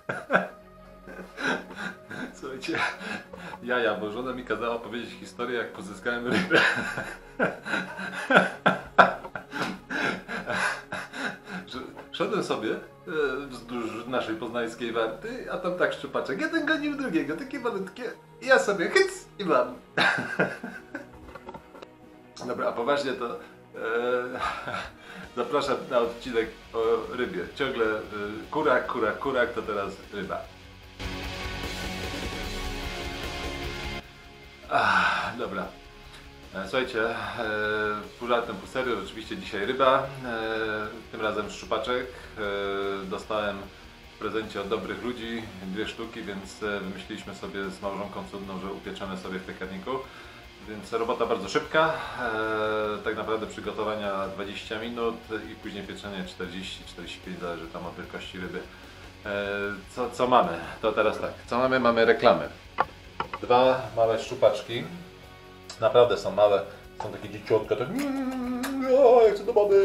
Słuchajcie, bo żona mi kazała powiedzieć historię, jak pozyskałem rybę. Szedłem sobie wzdłuż naszej poznańskiej warty, a tam tak szczupaczek. Jeden gonił drugiego, takie malutkie. I ja sobie hyc i mam. Dobra, a poważnie to zapraszam na odcinek o rybie. Ciągle kurak, to teraz ryba. Dobra. Słuchajcie, pół żartem, pół serio, oczywiście dzisiaj ryba, tym razem szczupaczek. Dostałem w prezencie od dobrych ludzi 2 sztuki, więc wymyśliliśmy sobie z małżonką cudną, że upieczemy sobie w piekarniku. Więc robota bardzo szybka, tak naprawdę przygotowania 20 minut i później pieczenie 40-45, zależy tam od wielkości ryby. Co mamy? To teraz tak, co mamy? Mamy reklamy. 2 małe szczupaczki. Naprawdę są małe, są takie dzieciątka, tak ja chcę do mamy.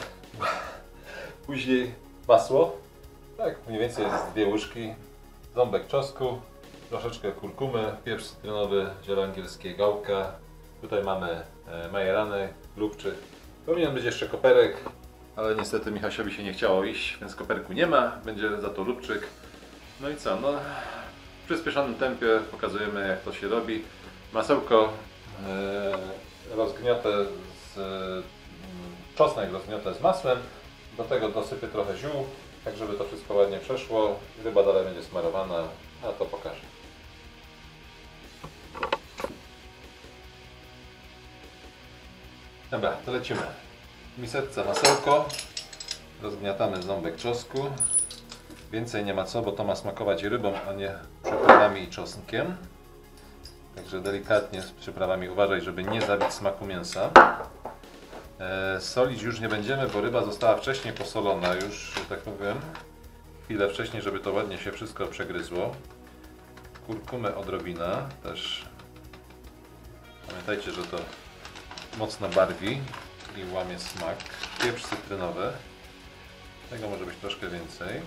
Później masło, tak mniej więcej jest 2 łyżki, ząbek czosnku, troszeczkę kurkumy, pieprz cytrynowy, ziele angielskie, gałka. Tutaj mamy majerany, lubczyk. Powinien być jeszcze koperek, ale niestety Michasiowi się nie chciało iść, więc koperku nie ma, będzie za to lubczyk. No i co, no w przyspieszonym tempie pokazujemy, jak to się robi. Masełko rozgniate czosnek rozgniate z masłem, do tego dosypię trochę ziół, tak żeby to wszystko ładnie przeszło. Ryba dalej będzie smarowana, a to pokażę. Dobra, to lecimy. W miseczce masełko, rozgniatamy ząbek czosnku. Więcej nie ma co, bo to ma smakować rybą, a nie przyprawami i czosnkiem. Także delikatnie z przyprawami uważaj, żeby nie zabić smaku mięsa. Solić już nie będziemy, bo ryba została wcześniej posolona, już, że tak powiem, chwilę wcześniej, żeby to ładnie się wszystko przegryzło. Kurkumę odrobina, też pamiętajcie, że to mocno barwi i łamie smak. Pieprz cytrynowy, tego może być troszkę więcej.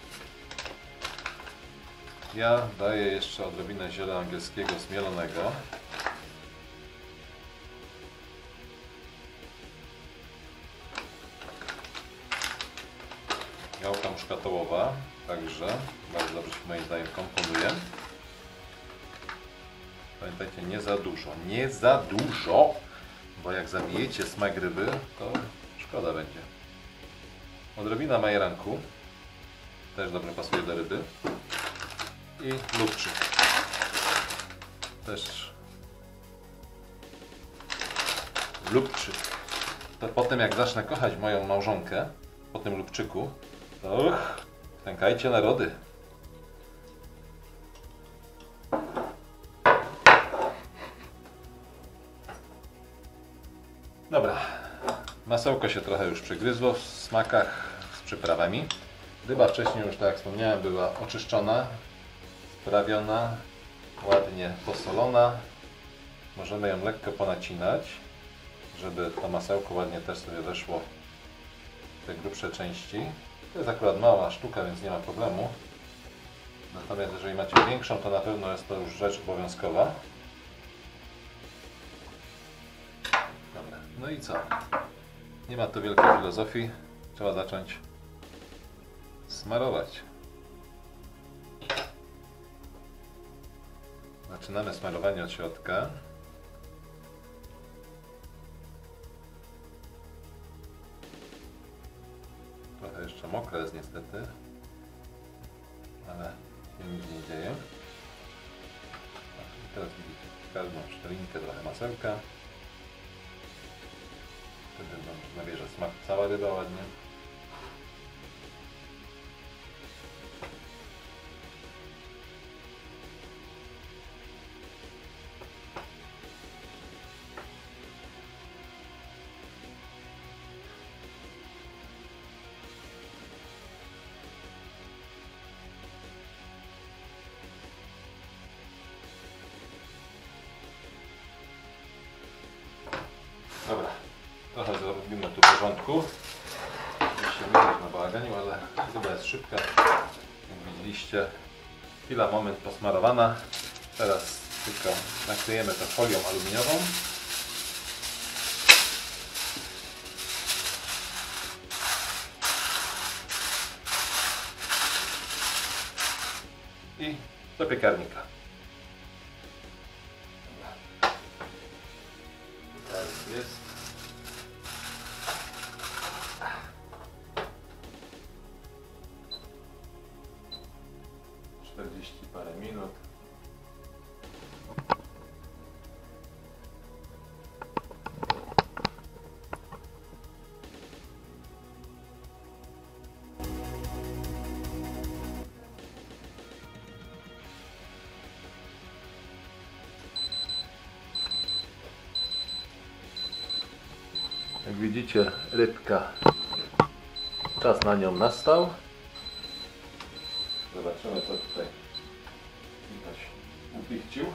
Ja daję jeszcze odrobinę ziela angielskiego zmielonego. Gałka muszkatołowa, także bardzo dobrze się moim zdaniem komponuje. Pamiętajcie, nie za dużo, nie za dużo, bo jak zabijecie smak ryby, to szkoda będzie. Odrobina majeranku, też dobrze pasuje do ryby. I lubczyk. Też lubczyk. To potem jak zacznę kochać moją małżonkę po tym lubczyku, to pękajcie narody. Dobra, masełko się trochę już przygryzło w smakach z przyprawami. Ryba wcześniej już, tak jak wspomniałem, była oczyszczona, sprawiona, ładnie posolona. Możemy ją lekko ponacinać, żeby to masełko ładnie też sobie weszło w te grubsze części. To jest akurat mała sztuka, więc nie ma problemu. Natomiast jeżeli macie większą, to na pewno jest to już rzecz obowiązkowa. Dobra. No i co? Nie ma tu wielkiej filozofii. Trzeba zacząć smarować. Zaczynamy smarowanie od środka. Trochę jeszcze mokre jest niestety, ale się nic nie dzieje. I teraz widzicie, każdą szczelinkę trochę masełka. Wtedy nabierze smak cała ryba ładnie. Dobra, trochę zrobimy tu porządku. Oczywiście nie jest na bałaganie, ale ryba jest szybka, jak widzieliście. widzieliście, chwila, moment posmarowana. Teraz tylko nakryjemy to folią aluminiową. I do piekarnika. Tak jest. Parę minut. Jak widzicie, rybka, czas na nią nastał. Zobaczymy, co tutaj Michaś upichcił.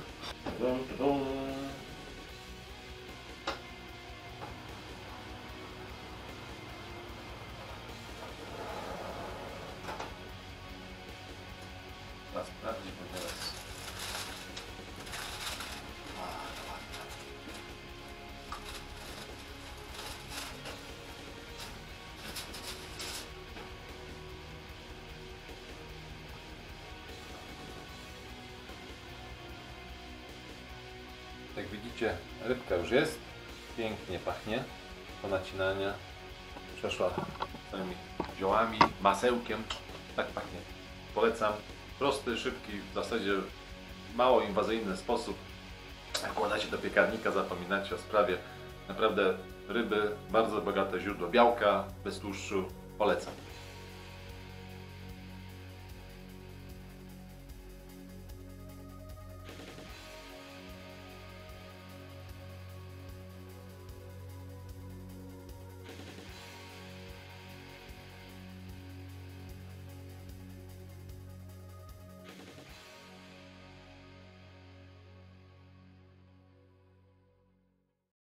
Trzeba sprawdzić, bo teraz jak widzicie, rybka już jest, pięknie pachnie po nacinaniu, przeszła całymi ziołami, masełkiem, tak pachnie. Polecam, prosty, szybki, w zasadzie mało inwazyjny sposób. Jak wkładacie do piekarnika, zapominacie o sprawie. Naprawdę ryby, bardzo bogate źródło białka, bez tłuszczu, polecam.